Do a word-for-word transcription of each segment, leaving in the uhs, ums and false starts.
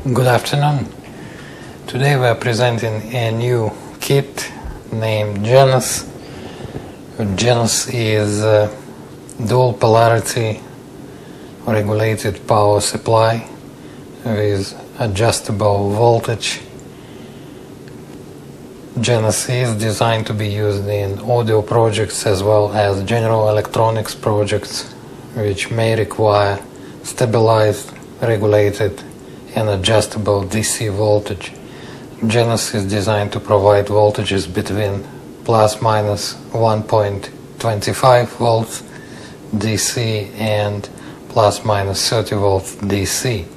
Good afternoon. Today we are presenting a new kit named Genus. Genus is a dual polarity regulated power supply with adjustable voltage. Genus is designed to be used in audio projects as well as general electronics projects, which may require stabilized, regulated and adjustable D C voltage. Genus is designed to provide voltages between plus minus one point two five volts D C and plus minus thirty volts D C.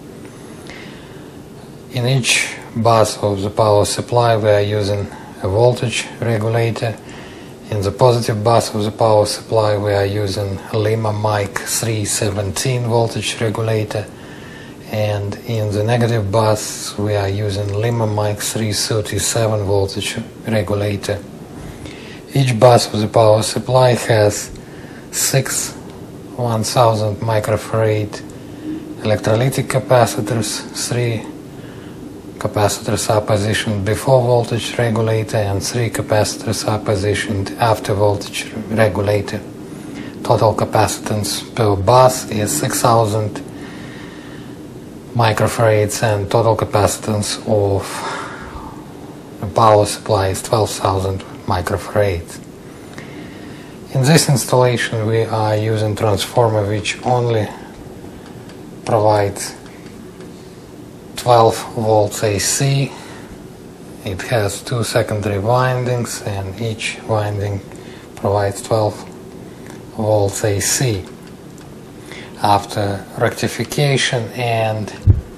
In each bus of the power supply we are using a voltage regulator. In the positive bus of the power supply we are using Lima Mic three seventeen voltage regulator, and in the negative bus we are using Lima Mic three thirty-seven voltage regulator. Each bus of the power supply has six one thousand microfarad electrolytic capacitors. Three capacitors are positioned before voltage regulator and three capacitors are positioned after voltage regulator. Total capacitance per bus is six thousand microfarads and total capacitance of the power supply is twelve thousand microfarads. In this installation we are using transformer which only provides twelve volts A C. It has two secondary windings and each winding provides twelve volts A C. After rectification and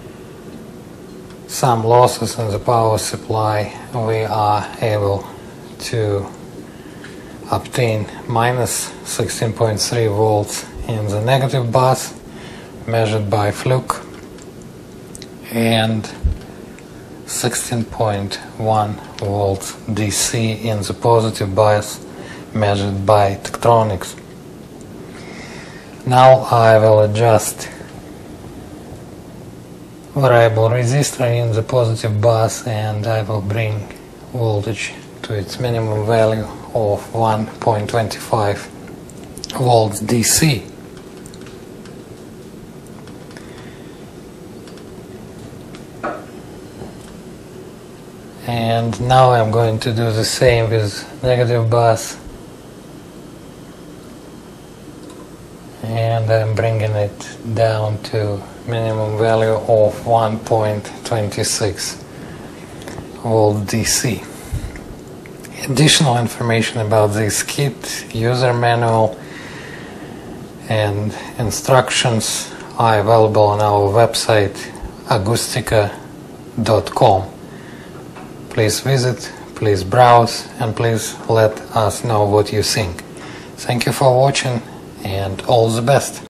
some losses in the power supply, we are able to obtain minus sixteen point three volts in the negative bus measured by Fluke and sixteen point one volts D C in the positive bias measured by Tektronix. Now I will adjust variable resistor in the positive bus and I will bring voltage to its minimum value of one point two five volts D C. And now I'm going to do the same with negative bus, and I'm bringing it down to minimum value of one point two six volt D C. Additional information about this kit, user manual and instructions are available on our website agustica dot com. Please visit, please browse, and please let us know what you think. Thank you for watching and all the best.